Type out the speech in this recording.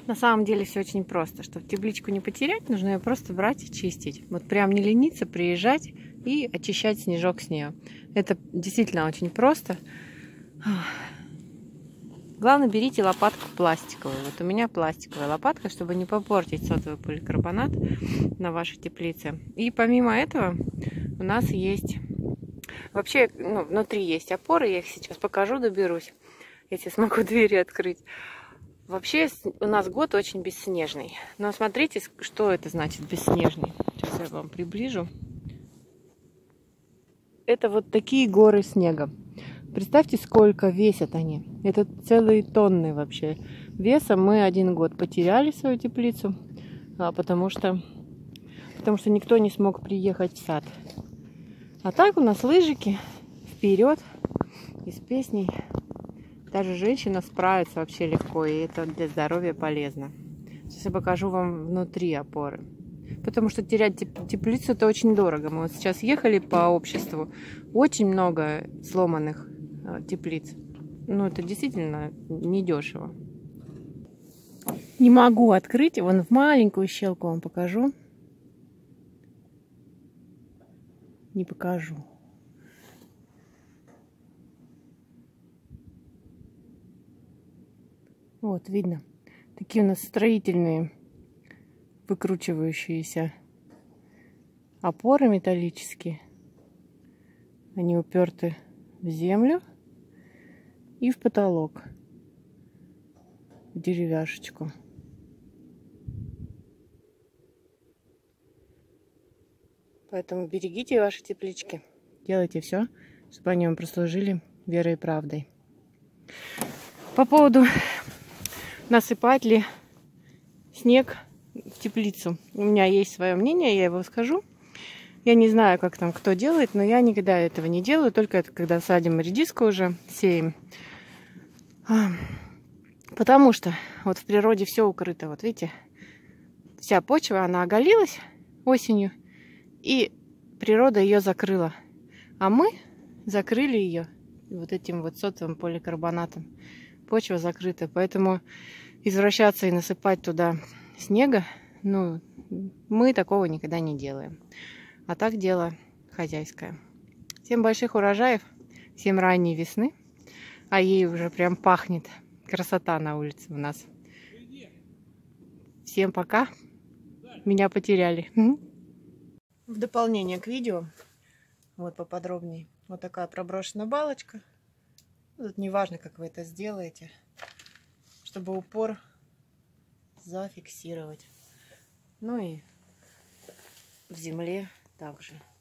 На самом деле все очень просто. Чтобы тепличку не потерять, нужно ее просто брать и чистить. Вот прям не лениться, приезжать и очищать снежок с нее. Это действительно очень просто. Главное, берите лопатку пластиковую. Вот у меня пластиковая лопатка, чтобы не попортить сотовый поликарбонат на вашей теплице. И помимо этого у нас есть... Вообще, внутри есть опоры. Я их сейчас покажу, доберусь, если смогу двери открыть. Вообще у нас год очень бесснежный. Но смотрите, что это значит бесснежный. Сейчас я вам приближу. Это вот такие горы снега. Представьте, сколько весят они. Это целые тонны вообще веса. Мы 1 год потеряли свою теплицу, потому что никто не смог приехать в сад. А так у нас лыжики вперед и с песней. Даже женщина справится вообще легко, и это для здоровья полезно. Сейчас я покажу вам внутри опоры. Потому что терять теплицу это очень дорого. Мы вот сейчас ехали по обществу. Очень много сломанных теплиц. Ну, это действительно недешево. Не могу открыть. Вон в маленькую щелку вам покажу. Не покажу. Вот, видно. Такие у нас строительные, выкручивающиеся опоры металлические. Они уперты в землю и в потолок, в деревяшечку. Поэтому берегите ваши теплички. Делайте все, чтобы они вам прослужили верой и правдой. По поводу насыпать ли снег в теплицу. У меня есть свое мнение, я его скажу. Я не знаю, как там кто делает, но я никогда этого не делаю, только это когда садим редиску уже, сеем. Потому что вот в природе все укрыто. Вот видите, вся почва, она оголилась осенью, и природа ее закрыла. А мы закрыли ее вот этим вот сотовым поликарбонатом. Почва закрыта, поэтому извращаться и насыпать туда снега, мы такого никогда не делаем. А так дело хозяйское. Всем больших урожаев, всем ранней весны, а ей уже прям пахнет. Красота на улице у нас. Всем пока. Меня потеряли. В дополнение к видео, вот поподробнее, вот такая проброшенная балочка. Тут не важно, как вы это сделаете, чтобы упор зафиксировать. Ну и в земле также.